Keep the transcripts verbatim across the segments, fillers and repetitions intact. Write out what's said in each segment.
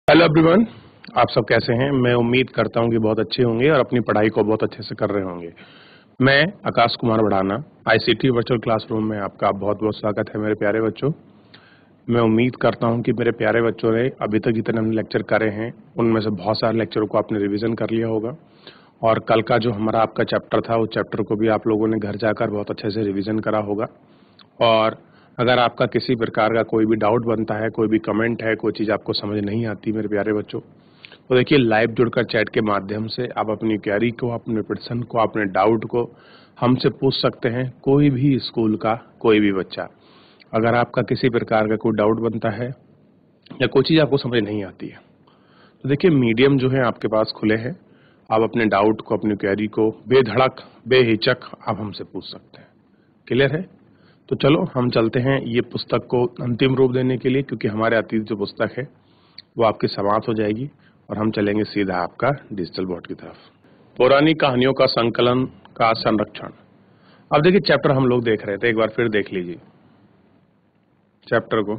Hello everyone, आप सब कैसे हैं। मैं उम्मीद करता हूं कि बहुत अच्छे होंगे और अपनी पढ़ाई को बहुत अच्छे से कर रहे होंगे। मैं आकाश कुमार बढ़ाना, आईसीटी वर्चुअल क्लासरूम में आपका बहुत बहुत स्वागत है मेरे प्यारे बच्चों। मैं उम्मीद करता हूं कि मेरे प्यारे बच्चों ने अभी तक जितने हमने लेक्चर करे हैं उनमें से बहुत सारे लेक्चरों को आपने रिविजन कर लिया होगा और कल का जो हमारा आपका चैप्टर था उस चैप्टर को भी आप लोगों ने घर जाकर बहुत अच्छे से रिविजन करा होगा। और अगर आपका किसी प्रकार का कोई भी डाउट बनता है, कोई भी कमेंट है, कोई चीज़ आपको समझ नहीं आती मेरे प्यारे बच्चों, तो देखिए लाइव जुड़कर चैट के माध्यम से आप अपनी क्वेरी को, अपने प्रश्न को, अपने डाउट को हमसे पूछ सकते हैं। कोई भी स्कूल का कोई भी बच्चा, अगर आपका किसी प्रकार का कोई डाउट बनता है या कोई चीज़ आपको समझ नहीं आती है, तो देखिए मीडियम जो है आपके पास खुले हैं। आप अपने डाउट को, अपनी क्वेरी को बेधड़क, बेहिचक आप हमसे पूछ सकते हैं। क्लियर है? तो चलो हम चलते हैं ये पुस्तक को अंतिम रूप देने के लिए, क्योंकि हमारे अतीत जो पुस्तक है वो आपकी समाप्त हो जाएगी और हम चलेंगे सीधा आपका डिजिटल बोर्ड की तरफ। पुरानी कहानियों का संकलन का संरक्षण। अब देखिए चैप्टर हम लोग देख रहे थे, एक बार फिर देख लीजिए चैप्टर को।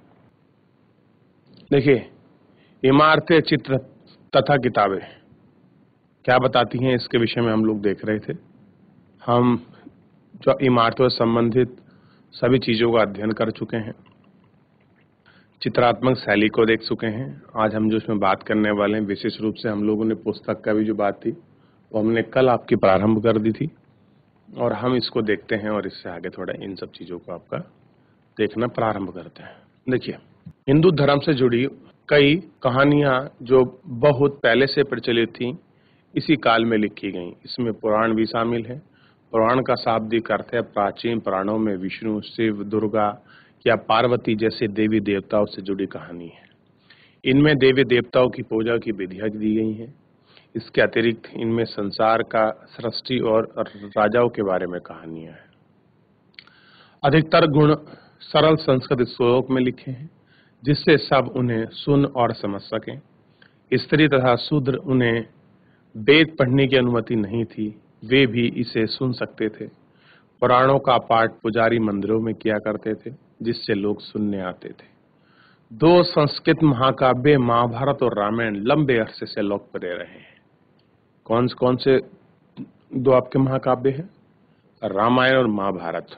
देखिए इमारतें, चित्र तथा किताबें क्या बताती हैं इसके विषय में हम लोग देख रहे थे। हम जो इमारतों से संबंधित सभी चीजों का अध्ययन कर चुके हैं, चित्रात्मक शैली को देख चुके हैं। आज हम जो इसमें बात करने वाले हैं, विशेष रूप से हम लोगों ने पुस्तक का भी जो बात थी वो हमने कल आपकी प्रारंभ कर दी थी और हम इसको देखते हैं और इससे आगे थोड़ा इन सब चीजों को आपका देखना प्रारंभ करते हैं। देखिए हिंदू धर्म से जुड़ी कई कहानियां जो बहुत पहले से प्रचलित थी इसी काल में लिखी गई। इसमें पुराण भी शामिल है। पुराण का शाब्दिक अर्थ है प्राचीन पुराणों में विष्णु, शिव, दुर्गा या पार्वती जैसे देवी देवताओं से जुड़ी कहानी है। इनमें देवी देवताओं की पूजा की विधियां दी गई हैं। इसके अतिरिक्त इनमें संसार का, सृष्टि और राजाओं के बारे में कहानियां हैं। अधिकतर गुण सरल संस्कृत श्लोक में लिखे हैं जिससे सब उन्हें सुन और समझ सकें। स्त्री तथा शूद्र उन्हें वेद पढ़ने की अनुमति नहीं थी, वे भी इसे सुन सकते थे। पुराणों का पाठ पुजारी मंदिरों में किया करते थे जिससे लोग सुनने आते थे। दो संस्कृत महाकाव्य महाभारत और रामायण लंबे अरसे से लोकप्रिय रहे हैं। कौन कौन से दो आपके महाकाव्य हैं? रामायण और महाभारत।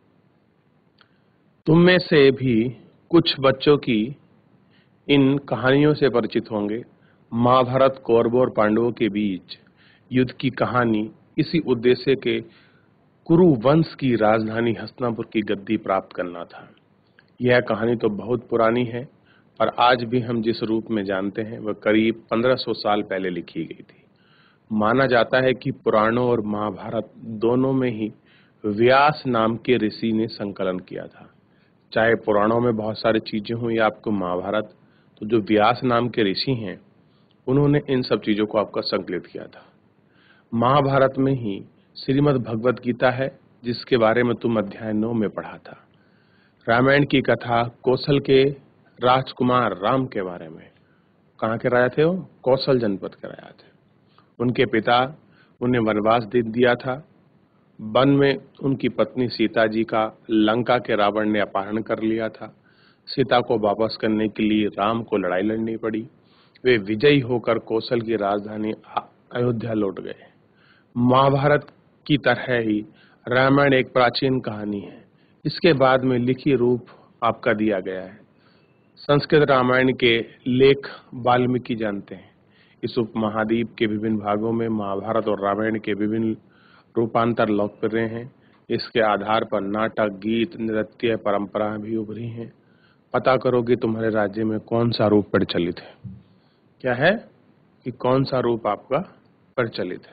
तुम में से भी कुछ बच्चों की इन कहानियों से परिचित होंगे। महाभारत कौरवों और पांडवों के बीच युद्ध की कहानी इसी उद्देश्य के कुरु वंश की राजधानी हस्तिनापुर की गद्दी प्राप्त करना था। यह कहानी तो बहुत पुरानी है, पर आज भी हम जिस रूप में जानते हैं वह करीब पंद्रह सौ साल पहले लिखी गई थी। माना जाता है कि पुराणों और महाभारत दोनों में ही व्यास नाम के ऋषि ने संकलन किया था। चाहे पुराणों में बहुत सारी चीजें हों या आपको महाभारत, तो जो व्यास नाम के ऋषि हैं उन्होंने इन सब चीजों को आपका संकलित किया था। महाभारत में ही श्रीमद् भगवत गीता है जिसके बारे में तुम अध्याय नौ में पढ़ा था। रामायण की कथा कौशल के राजकुमार राम के बारे में। कहाँ के राजा थे वो? कौशल जनपद के राजा थे। उनके पिता उन्हें वनवास दे दिया था। वन में उनकी पत्नी सीता जी का लंका के रावण ने अपहरण कर लिया था। सीता को वापस करने के लिए राम को लड़ाई लड़नी पड़ी। वे विजयी होकर कौशल की राजधानी अयोध्या लौट गए। महाभारत की तरह ही रामायण एक प्राचीन कहानी है। इसके बाद में लिखी रूप आपका दिया गया है। संस्कृत रामायण के लेख वाल्मीकि जानते हैं। इस उपमहाद्वीप के विभिन्न भागों में महाभारत और रामायण के विभिन्न रूपांतर लोकप्रिय हैं। इसके आधार पर नाटक, गीत, नृत्य परंपराएं भी उभरी हैं। पता करो कि तुम्हारे राज्य में कौन सा रूप प्रचलित है। क्या है कि कौन सा रूप आपका प्रचलित है।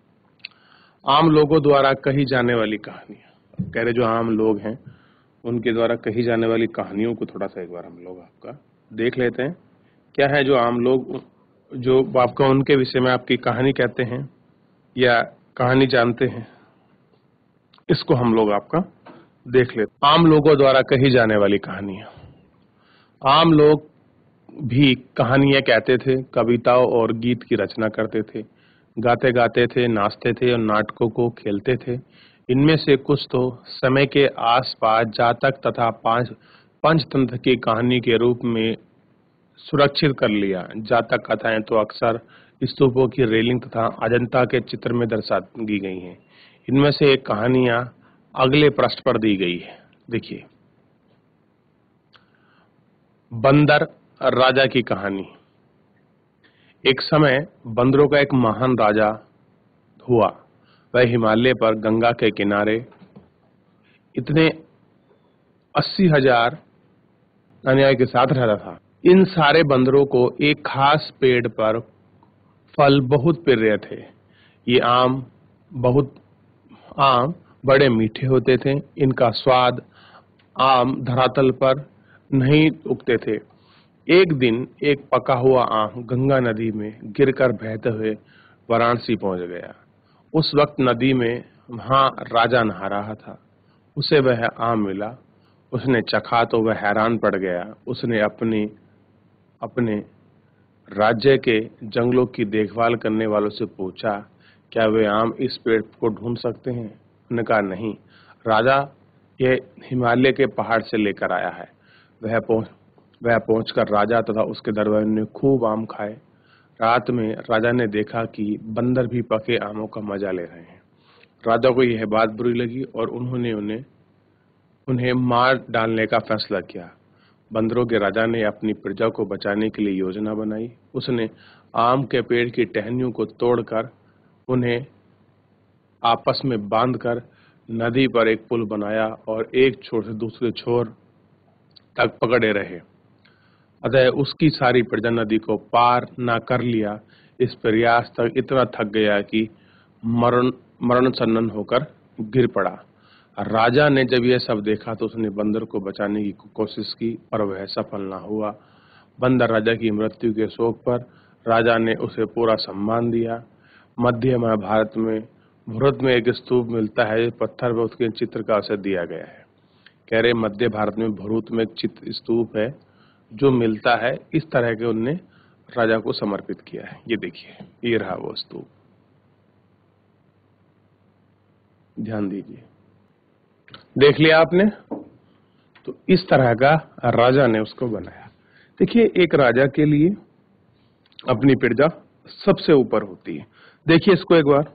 आम लोगों द्वारा कही जाने वाली कहानियां। कह रहे जो आम लोग हैं उनके द्वारा कही जाने वाली कहानियों को थोड़ा सा एक बार हम लोग आपका देख लेते हैं। क्या है जो आम लोग, जो आपका उनके विषय में आपकी कहानी कहते हैं या कहानी जानते हैं, इसको हम लोग आपका देख लेते। आम लोगों द्वारा कही जाने वाली कहानियां। आम लोग भी कहानियां कहते थे, कविताओं और गीत की रचना करते थे, गाते गाते थे, नाचते थे और नाटकों को खेलते थे। इनमें से कुछ तो समय के आसपास जातक तथा पांच पंचतंत्र की कहानी के रूप में सुरक्षित कर लिया। जातक कथाएं तो अक्सर स्तूपों की रेलिंग तथा अजंता के चित्र में दर्शा दी गई हैं। इनमें से एक कहानियां अगले पृष्ठ पर दी गई है। देखिए, बंदर राजा की कहानी। एक समय बंदरों का एक महान राजा हुआ। वह हिमालय पर गंगा के किनारे इतने अस्सी हजार अनुयायी के साथ रहता था। इन सारे बंदरों को एक खास पेड़ पर फल बहुत प्रिय थे। ये आम बहुत आम बड़े मीठे होते थे। इनका स्वाद आम धरातल पर नहीं उगते थे। एक दिन एक पका हुआ आम गंगा नदी में गिरकर बहते हुए वाराणसी पहुंच गया। उस वक्त नदी में वहां राजा नहा रहा था। उसे वह आम मिला। उसने चखा तो वह हैरान पड़ गया। उसने अपनी अपने राज्य के जंगलों की देखभाल करने वालों से पूछा, क्या वे आम इस पेड़ को ढूंढ सकते हैं? उन्होंने कहा, नहीं, राजा यह हिमालय के पहाड़ से लेकर आया है। वह पहुंच वह पहुंचकर राजा तथा उसके दरबारियों ने खूब आम खाए। रात में राजा ने देखा कि बंदर भी पके आमों का मजा ले रहे हैं। राजा को यह बात बुरी लगी और उन्होंने उन्हें उन्हें मार डालने का फैसला किया। बंदरों के राजा ने अपनी प्रजा को बचाने के लिए योजना बनाई। उसने आम के पेड़ की टहनियों को तोड़कर उन्हें आपस में बांधकर नदी पर एक पुल बनाया और एक छोर से दूसरे छोर तक पकड़े रहे। अतः उसकी सारी प्रजा नदी को पार न कर लिया। इस प्रयास तक इतना थक गया कि मरण मरण सन्न होकर गिर पड़ा। राजा ने जब यह सब देखा तो उसने बंदर को बचाने की कोशिश की, पर वह सफल न हुआ। बंदर राजा की मृत्यु के शोक पर राजा ने उसे पूरा सम्मान दिया। मध्य महाभारत में भरत में एक स्तूप मिलता है, पत्थर पर उसके चित्र का उसे दिया गया है। कह रहे मध्य भारत में भरूत में एक चित्र स्तूप है जो मिलता है। इस तरह के उनने राजा को समर्पित किया है। ये देखिए, ये रहा वो स्तूप, ध्यान दीजिए। देख लिया आपने? तो इस तरह का राजा ने उसको बनाया। देखिए, एक राजा के लिए अपनी प्रजा सबसे ऊपर होती है। देखिए इसको एक बार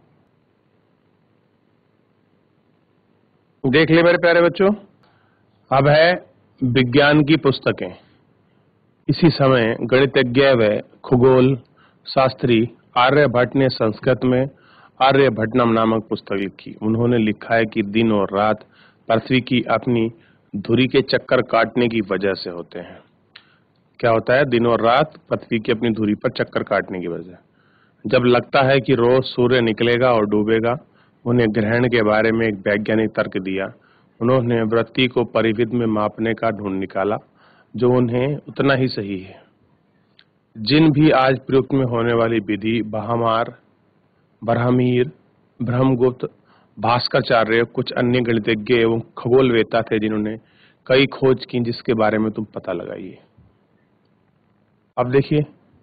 देख ले मेरे प्यारे बच्चों। अब है विज्ञान की पुस्तकें। इसी समय गणितज्ञ व खगोल शास्त्री आर्यभट्ट ने संस्कृत में आर्यभट्टनम नामक पुस्तक लिखी। उन्होंने लिखा है कि दिन और रात पृथ्वी की अपनी धुरी के चक्कर काटने की वजह से होते हैं। क्या होता है? दिन और रात पृथ्वी की अपनी धुरी पर चक्कर काटने की वजह। जब लगता है कि रोज सूर्य निकलेगा और डूबेगा, उन्हें ग्रहण के बारे में एक वैज्ञानिक तर्क दिया। उन्होंने वृत्ति को परिविध में मापने का ढूंढ निकाला जो उन्हें उतना ही सही है। जिन भी आज प्रयुक्त में होने वाली विधि बहामार, ब्रह्मीर, ब्रह्मगुप्त, भास्कराचार्य, कुछ अन्य गणितज्ञ एवं खगोलवेत्ता थे जिन्होंने कई खोज की, जिसके बारे में तुम पता लगाइए। अब देखिए,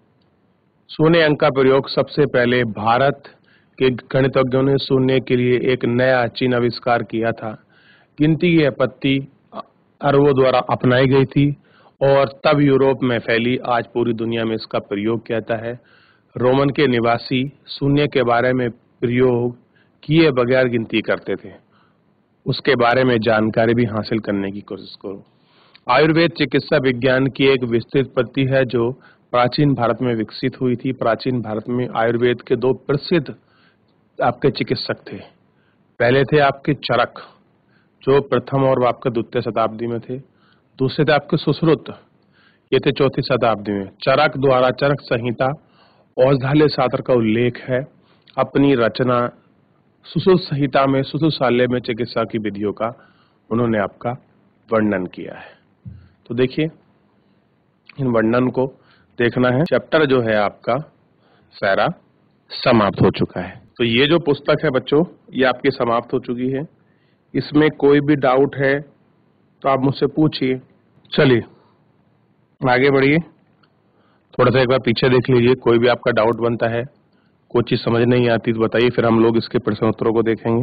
शून्य अंक का प्रयोग सबसे पहले भारत के गणितज्ञों ने शून्य के लिए एक नया चिन्ह आविष्कार किया था। गिनती की आपत्ति अरबों द्वारा अपनाई गई थी और तब यूरोप में फैली। आज पूरी दुनिया में इसका प्रयोग किया जाता है। रोमन के निवासी शून्य के बारे में प्रयोग किए बगैर गिनती करते थे। उसके बारे में जानकारी भी हासिल करने की कोशिश करो। आयुर्वेद चिकित्सा विज्ञान की एक विस्तृत पद्धति है जो प्राचीन भारत में विकसित हुई थी। प्राचीन भारत में आयुर्वेद के दो प्रसिद्ध आपके चिकित्सक थे। पहले थे आपके चरक, जो प्रथम और आपके द्वितीय शताब्दी में थे। दूसरे थे आपके सुश्रुत, ये थे चौथी शताब्दी में। चरक द्वारा चरक संहिता औषधालय शास्त्र का उल्लेख है। अपनी रचना सुश्रुत संहिता में सुश्रुतशाल्य में चिकित्सा की विधियों का उन्होंने आपका वर्णन किया है। तो देखिए, इन वर्णन को देखना है। चैप्टर जो है आपका सारा समाप्त हो चुका है। तो ये जो पुस्तक है बच्चों, ये आपकी समाप्त हो चुकी है। इसमें कोई भी डाउट है तो आप मुझसे पूछिए। चलिए आगे बढ़िए, थोड़ा सा एक बार पीछे देख लीजिए। कोई भी आपका डाउट बनता है, कोई चीज समझ नहीं आती तो बताइए, फिर हम लोग इसके प्रश्न उत्तरों को देखेंगे।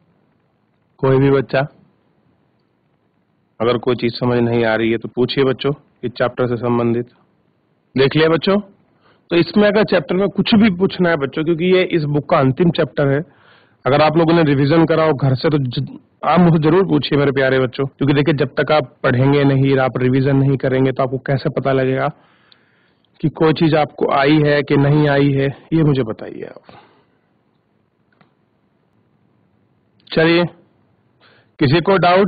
कोई भी बच्चा अगर कोई चीज समझ नहीं आ रही है तो पूछिए बच्चों, इस चैप्टर से संबंधित। देख लिया बच्चों। तो इसमें अगर चैप्टर में कुछ भी पूछना है बच्चों, क्योंकि ये इस बुक का अंतिम चैप्टर है, अगर आप लोगों ने रिवीजन करा हो घर से तो ज, आप मुझे जरूर पूछिए मेरे प्यारे बच्चों, क्योंकि देखिए जब तक आप पढ़ेंगे नहीं, आप रिवीजन नहीं करेंगे तो आपको कैसे पता लगेगा कि कोई चीज आपको आई है कि नहीं आई है, ये मुझे बताइए आप। चलिए, किसी को डाउट?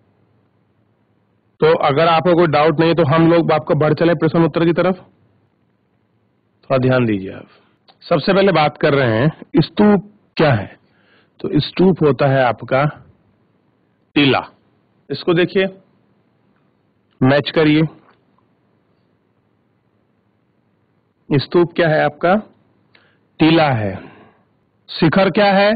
तो अगर आपको कोई डाउट नहीं तो हम लोग आपको बढ़ चले प्रश्न उत्तर की तरफ। थोड़ा ध्यान दीजिए आप। सबसे पहले बात कर रहे हैं स्तूप क्या है। तो स्तूप होता है आपका टीला। इसको देखिए, मैच करिए। स्तूप क्या है आपका? टीला है। शिखर क्या है?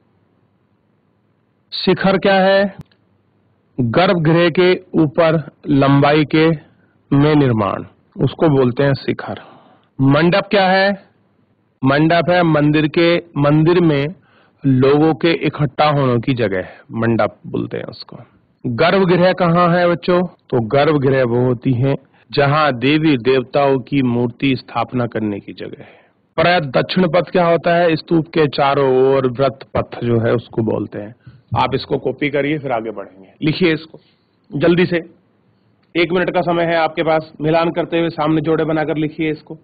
शिखर क्या है? गर्भगृह के ऊपर लंबाई के में निर्माण, उसको बोलते हैं शिखर। मंडप क्या है? मंडप है मंदिर के मंदिर में लोगों के इकट्ठा होने की जगह है, मंडप बोलते हैं उसको। गर्भगृह कहाँ है बच्चों? तो गर्भगृह वो होती है जहां देवी देवताओं की मूर्ति स्थापना करने की जगह है। पर दक्षिण पथ क्या होता है? स्तूप के चारों ओर व्रत पथ जो है उसको बोलते हैं। आप इसको कॉपी करिए, फिर आगे बढ़ेंगे। लिखिए इसको जल्दी से, एक मिनट का समय है आपके पास, मिलान करते हुए सामने जोड़े बनाकर लिखिए इसको।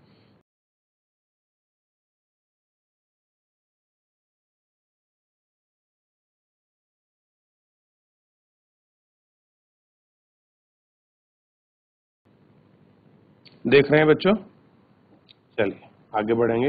देख रहे हैं बच्चों? चलिए आगे बढ़ेंगे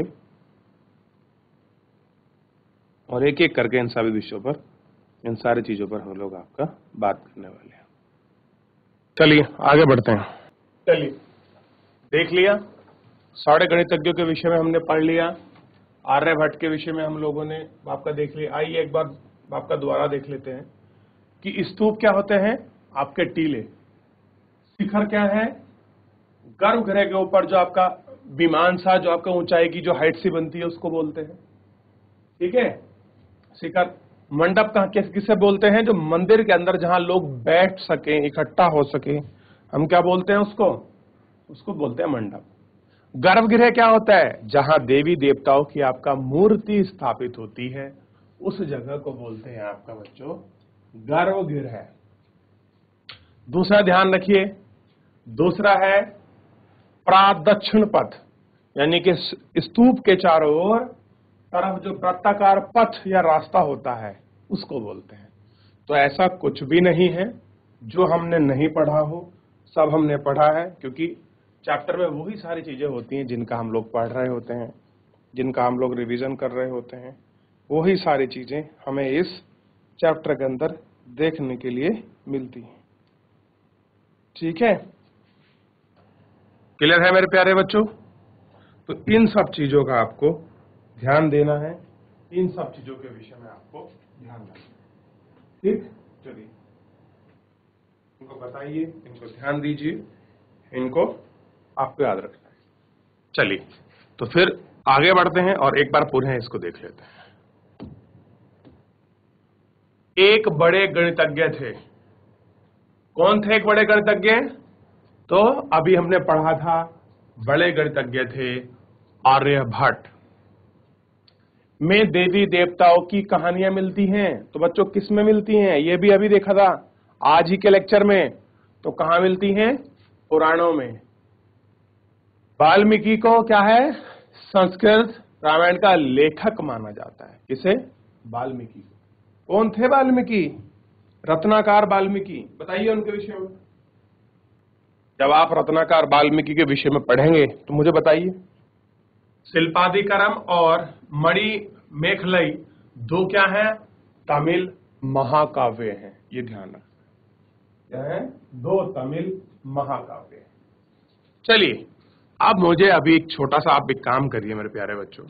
और एक एक करके इन सभी विषयों पर, इन सारी चीजों पर हम लोग आपका बात करने वाले हैं। चलिए आगे बढ़ते हैं। चलिए, देख लिया, साढ़े गणितज्ञों के विषय में हमने पढ़ लिया, आर्यभट्ट के विषय में हम लोगों ने आपका देख लिया। आइए एक बार आपका दोबारा देख लेते हैं कि स्तूप क्या होते हैं? आपके टीले। शिखर क्या है? गर्भगृह के ऊपर जो आपका विमान सा, जो आपका ऊंचाई की जो हाइट सी बनती है उसको बोलते हैं, ठीक है, शिखर। मंडप कहाँ किस किसे बोलते हैं? जो मंदिर के अंदर जहां लोग बैठ सके, इकट्ठा हो सके, हम क्या बोलते हैं उसको? उसको बोलते हैं मंडप। गर्भगृह क्या होता है? जहां देवी देवताओं की आपका मूर्ति स्थापित होती है, उस जगह को बोलते हैं आपका बच्चों गर्भगृह। दूसरा ध्यान रखिए, दूसरा है प्रादक्षिण पथ, यानी कि स्तूप के चारों ओर तरफ जो वृत्ताकार पथ या रास्ता होता है उसको बोलते हैं। तो ऐसा कुछ भी नहीं है जो हमने नहीं पढ़ा हो, सब हमने पढ़ा है, क्योंकि चैप्टर में वही सारी चीजें होती हैं जिनका हम लोग पढ़ रहे होते हैं, जिनका हम लोग रिवीजन कर रहे होते हैं। वही सारी चीजें हमें इस चैप्टर के अंदर देखने के लिए मिलती हैं, ठीक है। क्लियर है मेरे प्यारे बच्चों? तो इन सब चीजों का आपको ध्यान देना है, इन सब चीजों के विषय में आपको ध्यान रखना है, ठीक। चलिए इनको बताइए, इनको ध्यान दीजिए, इनको आपको याद रखना है। चलिए तो फिर आगे बढ़ते हैं और एक बार पुनः इसको देख लेते हैं। एक बड़े गणितज्ञ थे। कौन थे एक बड़े गणितज्ञ? तो अभी हमने पढ़ा था, बड़े गणितज्ञ थे आर्यभट्ट। में देवी देवताओं की कहानियां मिलती हैं। तो बच्चों किस में मिलती हैं? ये भी अभी देखा था आज ही के लेक्चर में। तो कहां मिलती हैं? पुराणों में। वाल्मीकि को क्या है? संस्कृत रामायण का लेखक माना जाता है। किसे? वाल्मीकि। कौन थे वाल्मीकि? रत्नाकर वाल्मीकि। बताइए उनके विषय में। जब आप रत्नाकर वाल्मीकि के विषय में पढ़ेंगे तो मुझे बताइए। शिल्पादिकरम और मणि मेखलई दो क्या है? तमिल महाकाव्य हैं, ये ध्यान रखना। क्या है? दो तमिल महाकाव्य। चलिए अब मुझे अभी एक छोटा सा आप एक काम करिए मेरे प्यारे बच्चों।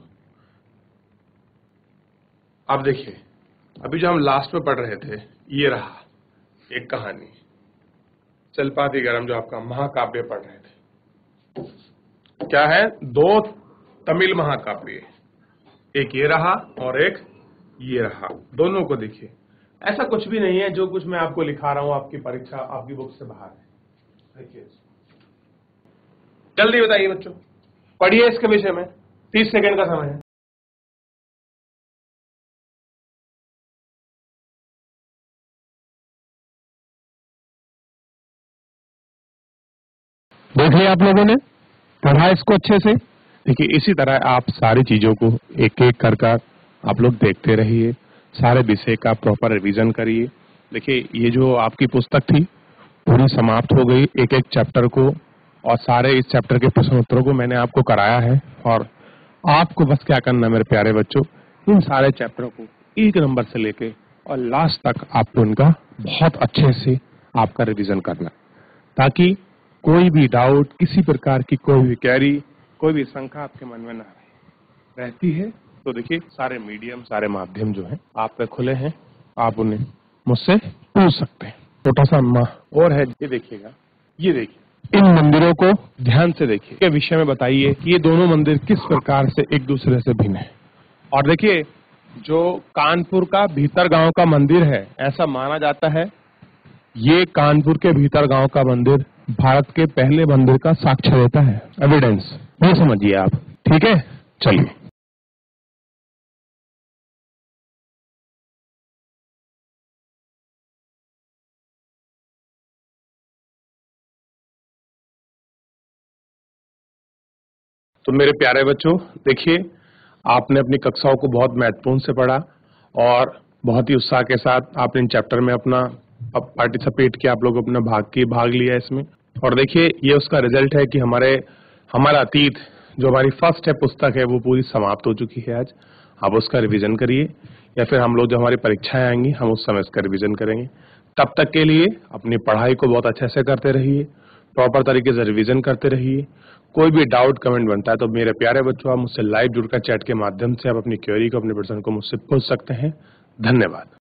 अब देखिए, अभी जो हम लास्ट में पढ़ रहे थे, ये रहा एक कहानी शिल्पादिकरम, जो आपका महाकाव्य पढ़ रहे थे। क्या है? दो तमिल महाकाव्य, एक ये रहा और एक ये रहा। दोनों को देखिए, ऐसा कुछ भी नहीं है जो कुछ मैं आपको लिखा रहा हूं आपकी परीक्षा, आपकी बुक से बाहर है। देखिए जल्दी बताइए बच्चों, पढ़िए इसके विषय में, तीस सेकंड का समय है। देख लिया आप लोगों ने, पढ़ा इसको अच्छे से। देखिए इसी तरह आप सारी चीजों को एक एक कर कर आप लोग देखते रहिए, सारे विषय का प्रॉपर रिवीजन करिए। देखिए ये जो आपकी पुस्तक थी पूरी समाप्त हो गई, एक एक चैप्टर को और सारे इस चैप्टर के प्रश्न उत्तरों को मैंने आपको कराया है। और आपको बस क्या करना मेरे प्यारे बच्चों, इन सारे चैप्टरों को एक नंबर से लेके और लास्ट तक आपको इनका बहुत अच्छे से आपका रिवीजन करना, ताकि कोई भी डाउट, किसी प्रकार की कोई भी क्वेरी, कोई भी शंका आपके मन में ना रहे। रहती है तो देखिए सारे मीडियम, सारे माध्यम जो है आप पे खुले हैं, आप उन्हें मुझसे पूछ सकते हैं। छोटा सा अम्मा और है, ये देखिएगा, ये देखिए इन मंदिरों को ध्यान से देखिए, के विषय में बताइए कि ये दोनों मंदिर किस प्रकार से एक दूसरे से भिन्न है। और देखिए जो कानपुर का भीतर गांव का मंदिर है, ऐसा माना जाता है ये कानपुर के भीतर गांव का मंदिर भारत के पहले मंदिर का साक्ष्य देता है, एविडेंस। ये समझिए आप, ठीक है। चलिए तो मेरे प्यारे बच्चों, देखिए आपने अपनी कक्षाओं को बहुत महत्वपूर्ण से पढ़ा और बहुत ही उत्साह के साथ आपने इन चैप्टर में अपना पार्टिसिपेट किया, आप लोग अपना भाग की भाग लिया इसमें। और देखिए ये उसका रिजल्ट है कि हमारे हमारा अतीत जो हमारी फर्स्ट है पुस्तक है वो पूरी समाप्त हो चुकी है आज। आप उसका रिवीजन करिए, या फिर हम लोग जो हमारी परीक्षाएं आएंगी हम उस समय इसका रिवीजन करेंगे। तब तक के लिए अपनी पढ़ाई को बहुत अच्छे से करते रहिए, प्रॉपर तरीके से रिवीजन करते रहिए। कोई भी डाउट कमेंट बनता है तो मेरे प्यारे बच्चों आप मुझसे लाइव जुड़कर चैट के माध्यम से आप अपनी क्वेरी को, अपने प्रश्न को मुझसे पूछ सकते हैं। धन्यवाद।